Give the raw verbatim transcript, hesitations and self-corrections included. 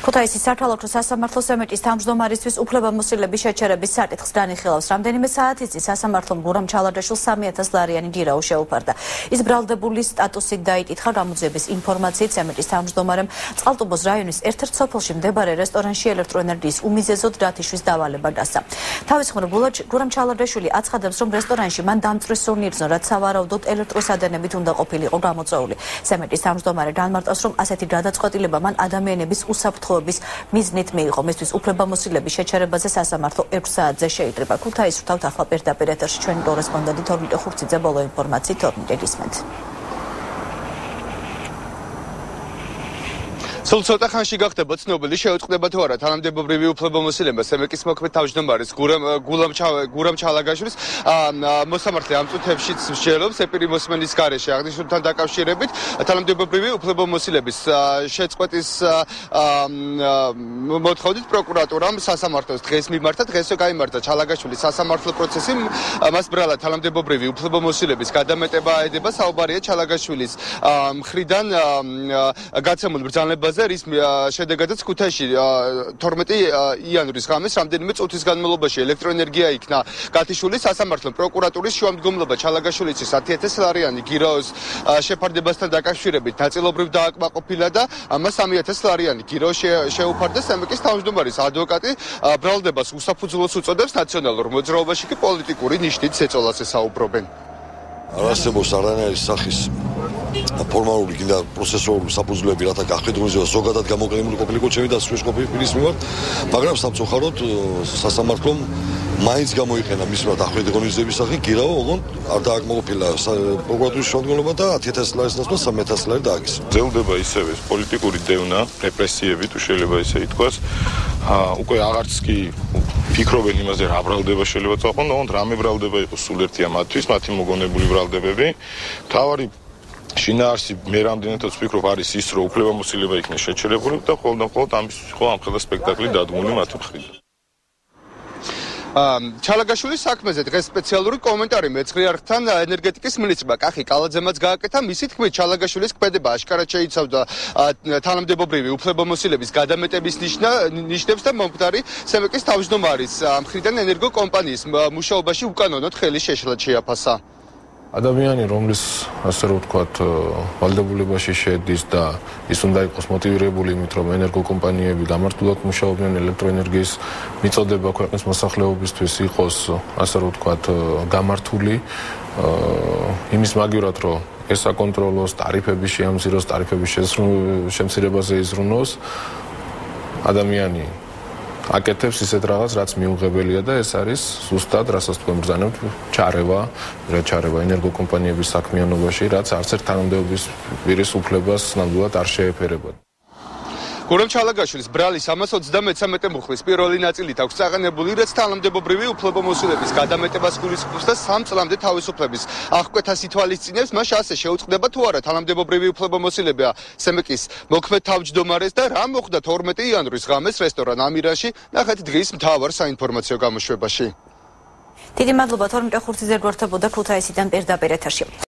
ქუთაისის სათვალთვალო სასამართლო სემეტის თავმჯდომარისთვის უფლებამოსილების შეჩერების საკითხს განიხილავს. რამდენიმე საათის წინ სასამართლომ გურამ ჩალადაშვილს სამი ათას ლარიანი ჯირაო შეუფარდა. ის ბრალდებული სტატუსით დაიკითხა გამოძიების ინფორმაციით სემეტის თავმჯდომარემ წყალტუბოს რაიონის ერთ-ერთ სოფელში მდებარე რესტორანში ელექტროენერგიის უმიზეზოდ დათიშვის დავალება დასცა. თავის მხრივ გურამ ჩალადაშვილი აცხადებს, რომ რესტორანში მან დამწვრის სურნი იბრძო, რაც სავარაუდოდ ელექტროსადენებით უნდა ყოფილიყო გამოწვეული. სემეტის თავმჯდომარე განმარტავს, რომ ასეთი გადაწყვეტილება მან ადამიანების უსაფრთხოების მიზნით მიიღო. მისთვის უფლებამოსილების შეჩერებაზე სასამართლო ექვს საათზე შეიკრიბა. ქუთაისის ვრთავთ ახლა პირდაპირ ეთერში ჩვენი კორესპონდენტი თორნიკე ხურციძე ბოლო ინფორმაციით. თორნიკე, გისმენთ. სულ ცოტა ხანში გახდება ცნობილი, შეუწყდება თუ არა თანამდებობრივი უფლებამოსილება სემეკის მოქმედ თავმჯდომარის გულამ გურამ ჩალაგაშვილის მოსამართლე ამ წუთებში მსჯელობს ეპირი მოსმენის გარეშე აღნიშნულთან დაკავშირებით თანამდებობრივი უფლებამოსილების შეწყვეტის მოთხოვნით პროკურატურამ სასამართლოს დღეს მიმართა. დღესვე გაიმართა ჩალაგაშვილის სასამართლო პროცესი. მას ბრალად თანამდებობრივი უფლებამოსილების გადამეტება აედება. საუბარია ჩალაგაშვილის მხრიდან გაცემულ ბრძანებაზე, რის შედეგადაც ქუთაისში თორმეტი იანვრის ღამეს რამდენიმე წუთის განმავლობაში ელექტროენერგია იქნა გათიშული. სასამართლომ პროკურატურის შუამდგომლობა ჩალაგაშვილის ათი ათას ლარიანი გირაოს შეფარდებასთან დაკავშირებით ნაწილობრივ დააკმაყოფილა და ამას სამი ათას ლარიანი გირაო შეუფარდა. სემეკის თავმჯდომარის ადვოკატი ბრალდებას უსაფუძვლოს უწოდებს, ნაციონალურ მოძრაობაში კი პოლიტიკური ნიშნით ზეწოლას ესაუბრობენ. არ არსებობს არანაირი სახის ფორმალური და პროცესუალური საფუძვლები, რათა გახვედრილიზება ზოგადად გამოყენებული ყოფილიყო ჩემი და სხვის ყოფილის მიმართ, მაგრამ სამწუხაროდ სასამართლომ მაინც გამოიყენა მის მიმართ ახვედრილიზების სახე გირაო, ოღონდ არ დააკმაყოფილა პროკურატურის შუამდგომლობა და ათი ათას ლარის ნაცვლად სამი ათას ლარი დააკისრა. ძლდება ისევე პოლიტიკური დევნა, რეპრესიები, თუ შეიძლება ისე ითქვას. უკვე აღარც კი ფიქრობენ იმაზე, რა ბრალდება შეიძლება წაყვან, ოღონდ რამე ბრალდება იყოს სულ ერთია მათთვის, მათი მოგონებული ბრალდებები. მთავარი შინაარსი მე რამდენადაც ვფიქრობ არის ის, რომ უფლებამოსილება იქნება შეჩერებული და მხოლოდ და მხოლოდ ამის ხო ამ ხელა სპექტაკლი დადგმული მათი მხრიდან. ჩალაგაშვილის საქმეზე დღეს სპეციალური კომენტარი მეცხრიარხთან ენერგეტიკის მინისტრმა კახი კალაძემაც გააკეთა. მისი თქმით, ჩალაგაშვილის ქმედება აშკარად შეიცავდა თანამდებობრივი უფლებამოსილების გადამეტების ნიშნებს და მომხდარი სემეკის თავმჯდომარის მხრიდან ენერგოკომპანიის მუშაობაში უკანონოდ ხელის შეშლა შეაფასა. ადამიანი, რომლის ასე რომ ვთქვათ, ვალდებულებაში შედის და ის უნდა იყოს მოტივირებული იმით, რომ ენერგოკომპანიები გამართულად მუშაობდნენ ელექტროენერგიის მიწოდება ქვეყნის მოსახლეობისთვის იყოს, ასე რომ ვთქვათ, გამართული იმის მაგივრად, რომ ესაკონტროლოს, ტარიფების შეამციროს, ტარიფების შემცირებაზე იზრუნოს, ადამიანი აკეთებს ისეთ რაღაც, რაც მიუღებელია და ეს არის ზუსტად, რასაც თქვენ ბრძანებთ, ჩარევა, რა ჩარევა ენერგოკომპანიების საქმიანობაში, რაც არც ერთ თანამდებობის უფლებას ნამდვილად არ შეეფერება. გურამ ჩალაგაშვილის ბრალის სამას ოცდამეცამეტე მუხლის პირველი ნაწილით აქვს წაყენებული, რაც თანამდებობრივი უფლებამოსილების გადამეტებას გულისხმობს და სამ წლამდე თავისუფლების აღკვეთას ითვალისწინებს. მას ასე შეუწყდება თუ არა თანამდებობრივი უფლებამოსილება სემეკის მოქმედ თავმჯდომარეს და რა მოხდა თორმეტი იანვრის ღამეს რესტორან ამირანში. ნახეთ დღის მთავარ საინფორმაციო გამოშვებაში. დიდი მადლობა თორნიკე ხურციძე გვერდებოდა ქუთაისიდან პირდაპირ ეთერში.